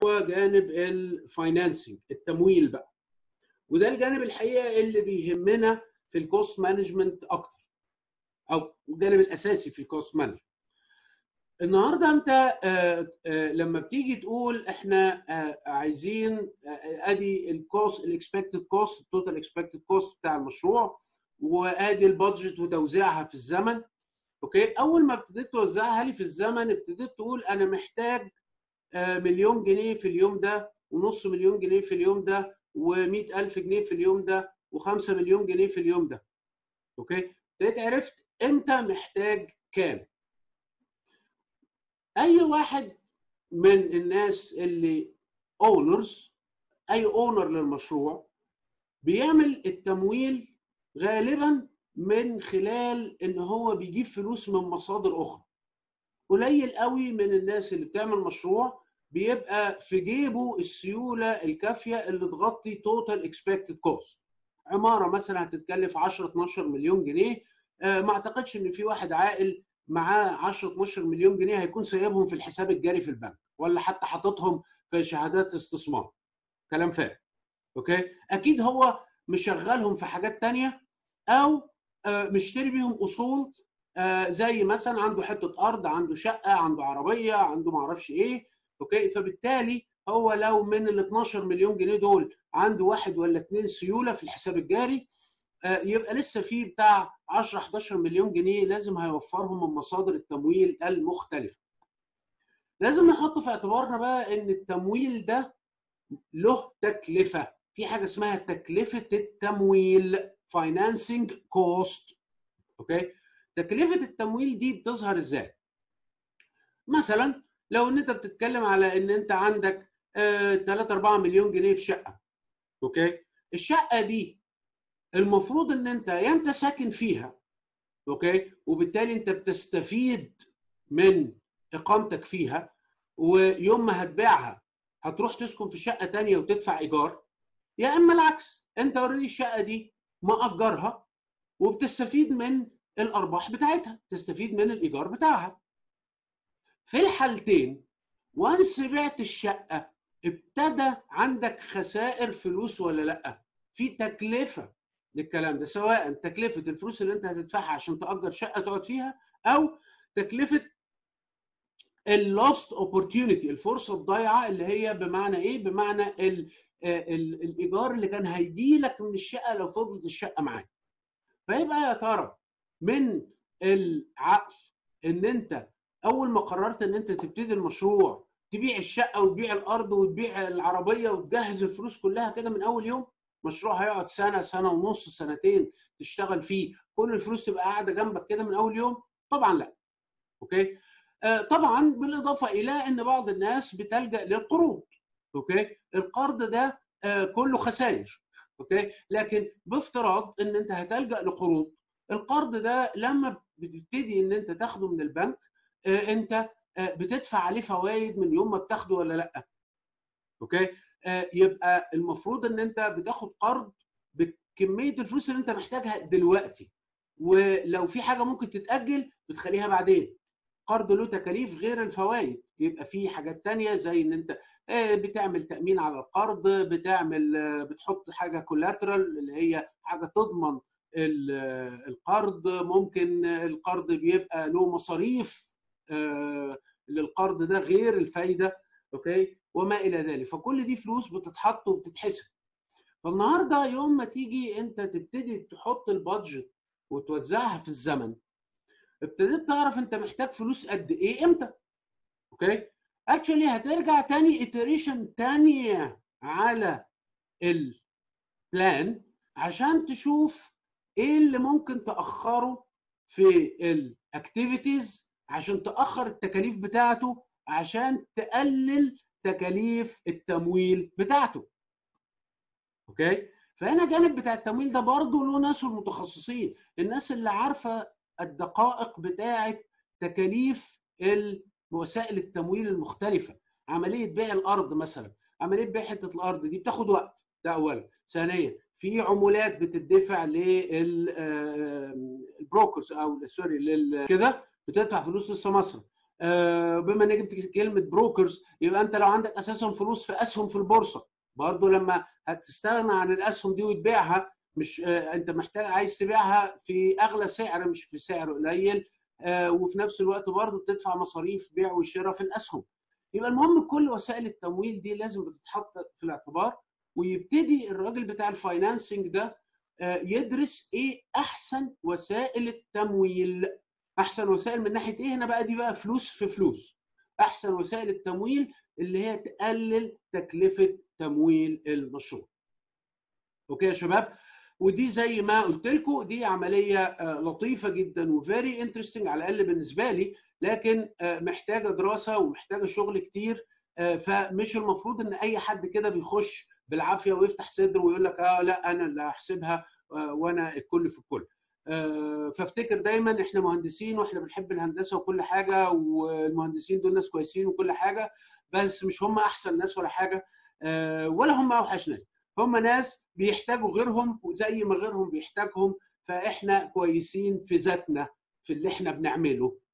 هو جانب الفاينانسنج، التمويل بقى. وده الجانب الحقيقه اللي بيهمنا في الكوست مانجمنت اكتر، او الجانب الاساسي في الكوست مانجمنت. النهارده انت لما بتيجي تقول احنا عايزين ادي الكوست، الاكسبكتد كوست، التوتال اكسبكتد كوست بتاع المشروع، وادي البادجت وتوزيعها في الزمن. اوكي، اول ما ابتديت توزعها لي في الزمن ابتديت تقول انا محتاج مليون جنيه في اليوم ده، ونص مليون جنيه في اليوم ده، و100,000 جنيه في اليوم ده، و5 مليون جنيه في اليوم ده. اوكي، ابتديت عرفت انت محتاج كام. اي واحد من الناس اللي اونرز، اي اونر للمشروع، بيعمل التمويل غالبا من خلال ان هو بيجيب فلوس من مصادر اخرى. قليل قوي من الناس اللي بتعمل مشروع بيبقى في جيبه السيوله الكافيه اللي تغطي توتال اكسبكتد كوست. عماره مثلا هتتكلف 10 12 مليون جنيه، ما اعتقدش ان في واحد عاقل معاه 10 12 مليون جنيه هيكون سايبهم في الحساب الجاري في البنك، ولا حتى حاططهم في شهادات استثمار. كلام فارغ. اوكي، اكيد هو مشغلهم في حاجات تانية، او مشتري بيهم اصول، زي مثلا عنده حته ارض، عنده شقه، عنده عربيه، عنده ما اعرفش ايه. اوكي، فبالتالي هو لو من ال 12 مليون جنيه دول عنده واحد ولا اثنين سيوله في الحساب الجاري، يبقى لسه في بتاع 10 11 مليون جنيه لازم هيوفرهم من مصادر التمويل المختلفه. لازم نحط في اعتبارنا بقى ان التمويل ده له تكلفه، في حاجه اسمها تكلفه التمويل، financing cost. اوكي، تكلفه التمويل دي بتظهر ازاي؟ مثلا لو ان انت بتتكلم على ان انت عندك 3 4 مليون جنيه في شقه. اوكي، الشقه دي المفروض ان انت ساكن فيها، اوكي، وبالتالي انت بتستفيد من اقامتك فيها، ويوم ما هتبيعها هتروح تسكن في شقه ثانيه وتدفع ايجار، يا اما العكس، انت اوريدي الشقه دي مأجرها وبتستفيد من الارباح بتاعتها، تستفيد من الايجار بتاعها. في الحالتين وانس بعت الشقه ابتدى عندك خسائر فلوس ولا لا؟ في تكلفه للكلام ده، سواء تكلفه الفلوس اللي انت هتدفعها عشان تأجر شقه تقعد فيها، او تكلفه اللوست اوبورتيونيتي، الفرصه الضايعه، اللي هي بمعنى ايه؟ بمعنى الايجار اللي كان هيجي لك من الشقه لو فضلت الشقه معاك. فيبقى يا ترى من العقل ان انت اول ما قررت ان انت تبتدي المشروع تبيع الشقه وتبيع الارض وتبيع العربيه وتجهز الفلوس كلها كده من اول يوم؟ مشروع هيقعد سنه، سنه ونص، سنتين تشتغل فيه، كل الفلوس تبقى قاعده جنبك كده من اول يوم؟ طبعا لا. اوكي، طبعا بالاضافه الى ان بعض الناس بتلجا للقروض. اوكي، القرض ده كله خسائر. اوكي، لكن بافتراض ان انت هتلجا لقروض، القرض ده لما بتبتدي ان انت تاخده من البنك انت بتدفع عليه فوائد من يوم ما بتاخده ولا لا؟ اوكي، يبقى المفروض ان انت بتاخد قرض بكميه الفلوس اللي انت محتاجها دلوقتي، ولو في حاجه ممكن تتاجل بتخليها بعدين. قرض له تكاليف غير الفوائد، يبقى في حاجات تانية زي ان انت بتعمل تأمين على القرض، بتحط حاجة كولاترال اللي هي حاجة تضمن القرض. ممكن القرض بيبقى له مصاريف للقرض ده غير الفايدة. اوكي، وما الى ذلك، فكل دي فلوس بتتحط وبتتحسب. فالنهارده يوم ما تيجي انت تبتدي تحط البادجت وتوزعها في الزمن، ابتديت تعرف انت محتاج فلوس قد ايه امتى. اوكي، اكشولي هترجع تاني ايتريشن تانية على البلان عشان تشوف ايه اللي ممكن تاخره في الاكتيفيتيز عشان تاخر التكاليف بتاعته، عشان تقلل تكاليف التمويل بتاعته. اوكي، فهنا جانب بتاع التمويل ده برضه له ناس المتخصصين، الناس اللي عارفه الدقائق بتاعه تكاليف وسائل التمويل المختلفه. عمليه بيع الارض مثلا، عمليه بيع حته الارض دي بتاخد وقت، ده اولا. ثانيا في عمولات بتدفع للبروكرز او سوري كده، بتدفع فلوس للسماسره. بما انك جبت كلمه بروكرز، يبقى انت لو عندك اساسا فلوس في اسهم في البورصه، برضه لما هتستغنى عن الاسهم دي وتبيعها، مش انت محتاج عايز تبيعها في اغلى سعر مش في سعر قليل، وفي نفس الوقت برضه بتدفع مصاريف بيع وشراء في الاسهم. يبقى المهم كل وسائل التمويل دي لازم بتتحط في الاعتبار، ويبتدي الراجل بتاع الفاينانسنج ده يدرس ايه احسن وسائل التمويل. احسن وسائل من ناحيه ايه؟ هنا بقى دي بقى فلوس في فلوس. احسن وسائل التمويل اللي هي تقلل تكلفه تمويل المشروع. اوكي يا شباب؟ ودي زي ما قلت لكم دي عمليه لطيفه جدا وفيري انترستنج على الاقل بالنسبه لي، لكن محتاجه دراسه ومحتاجه شغل كتير. فمش المفروض ان اي حد كده بيخش بالعافيه ويفتح صدره ويقول لك لا انا اللي هحسبها وانا الكل في الكل. فافتكر دايما احنا مهندسين واحنا بنحب الهندسه وكل حاجه، والمهندسين دول ناس كويسين وكل حاجه، بس مش هم احسن ناس ولا حاجه، ولا هم اوحش ناس. هم ناس بيحتاجوا غيرهم وزي ما غيرهم بيحتاجهم، فاحنا كويسين في ذاتنا في اللي احنا بنعمله،